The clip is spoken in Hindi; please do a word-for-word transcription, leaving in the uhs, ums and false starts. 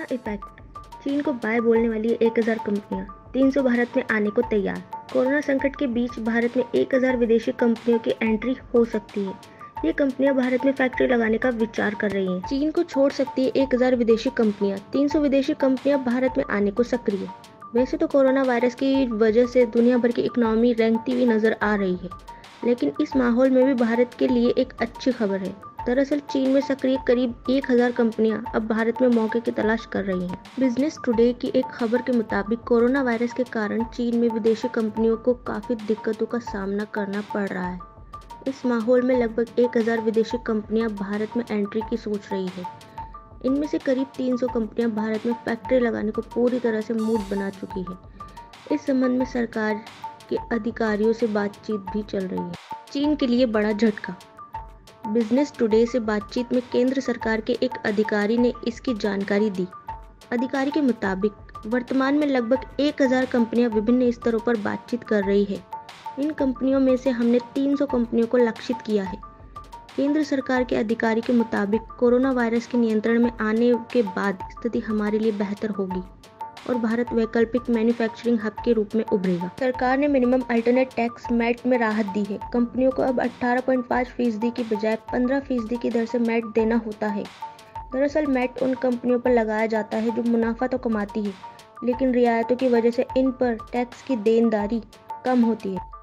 इफेक्ट। चीन को बाय बोलने वाली एक हज़ार कंपनियां, तीन सौ भारत में आने को तैयार। कोरोना संकट के बीच भारत में एक हज़ार विदेशी कंपनियों की एंट्री हो सकती है। ये कंपनियां भारत में फैक्ट्री लगाने का विचार कर रही हैं। चीन को छोड़ सकती है एक हज़ार विदेशी कंपनियां, तीन सौ विदेशी कंपनियां भारत में आने को सक्रिय। वैसे तो कोरोना वायरस की वजह से दुनिया भर की इकोनॉमी रेंगती हुई नजर आ रही है, लेकिन इस माहौल में भी भारत के लिए एक अच्छी खबर है। दरअसल चीन में सक्रिय करीब एक हज़ार कंपनियां अब भारत में मौके की तलाश कर रही हैं। बिजनेस टुडे की एक खबर के मुताबिक कोरोना वायरस के कारण चीन में विदेशी कंपनियों को काफ़ी दिक्कतों का सामना करना पड़ रहा है। इस माहौल में लगभग एक हज़ार विदेशी कंपनियां भारत में एंट्री की सोच रही है। इनमें से करीब तीन सौ कंपनियां भारत में फैक्ट्री लगाने को पूरी तरह से मूड बना चुकी है। इस संबंध में सरकार के अधिकारियों से बातचीत भी चल रही है। चीन के लिए बड़ा झटका। बिजनेस टुडे से बातचीत में केंद्र सरकार के एक अधिकारी ने इसकी जानकारी दी। अधिकारी के मुताबिक वर्तमान में लगभग एक हज़ार कंपनियां विभिन्न स्तरों पर बातचीत कर रही है। इन कंपनियों में से हमने तीन सौ कंपनियों को लक्षित किया है। केंद्र सरकार के अधिकारी के मुताबिक कोरोना वायरस के नियंत्रण में आने के बाद स्थिति हमारे लिए बेहतर होगी और भारत वैकल्पिक मैन्युफैक्चरिंग हब के रूप में उभरेगा। सरकार ने मिनिमम अल्टरनेट टैक्स मैट में राहत दी है। कंपनियों को अब अठारह पॉइंट पाँच फीसदी की बजाय पंद्रह फीसदी की दर से मैट देना होता है। दरअसल मैट उन कंपनियों पर लगाया जाता है जो मुनाफा तो कमाती है, लेकिन रियायतों की वजह से इन पर टैक्स की देनदारी कम होती है।